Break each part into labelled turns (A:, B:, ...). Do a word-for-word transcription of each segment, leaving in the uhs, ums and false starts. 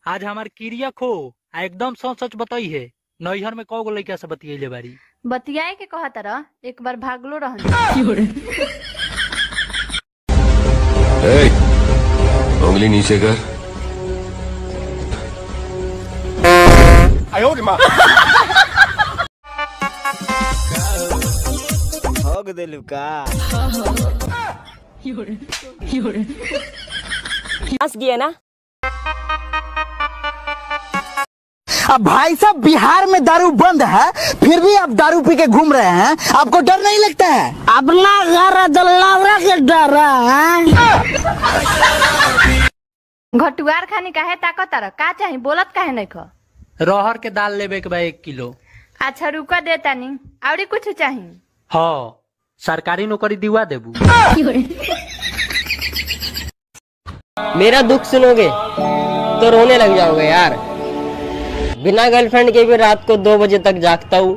A: आज हमार किरिया खो आ एकदम सच सच बताई है। नैहर में कौ गो लड़का से बतियले बारी।
B: बतियाए के कहा तरह एक बार भागलो रह।
C: उंगली नीचे कर। आयो रे माँ।
D: होग दे लुका।
E: हंस गया ना।
D: अब भाई साहब बिहार में दारू बंद है फिर भी आप दारू पी के घूम रहे हैं, आपको डर नहीं लगता है? अपना घर जल्ला के डर है।
B: घटुआर खानी काहे ताकत तारा का चाही बोलत काहे नहीं खा।
A: रहर के दाल लेबे के बा एक किलो।
B: अच्छा रुका देता नहीं और कुछ चाही।
A: हाँ सरकारी नौकरी दिवा देबू।
E: मेरा दुख सुनोगे तो रोने लग जाओगे यार। बिना गर्लफ्रेंड के भी रात को दो बजे तक जागता हूँ।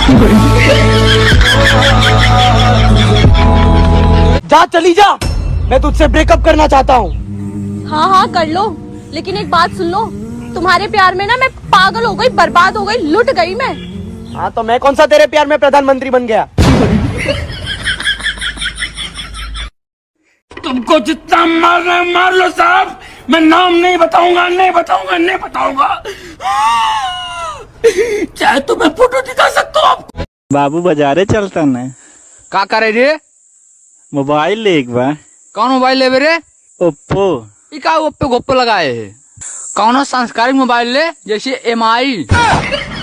D: जा चली जा, मैं तुझसे ब्रेकअप करना चाहता हूँ।
F: हाँ हाँ कर लो, लेकिन एक बात सुन लो, तुम्हारे प्यार में ना मैं पागल हो गई, बर्बाद हो गई, लुट गई मैं।
D: हाँ तो मैं कौन सा तेरे प्यार में प्रधानमंत्री बन गया?
G: तुमको जितना मारना है मार लो साहब, मैं नाम नहीं बताऊंगा, नहीं बताऊंगा, नहीं बताऊंगा। चाहे तो मैं फोटो दिखा सकता हूँ आपको।
H: बाबू बाजारे चलता न
I: का करे रे?
H: मोबाइल ले एक बार।
I: कौन मोबाइल ले रे?
H: ओप्पो।
I: इका ओप्पो गोप्पो लगाए है। कौन संस्कारिक मोबाइल ले जैसे एम आई।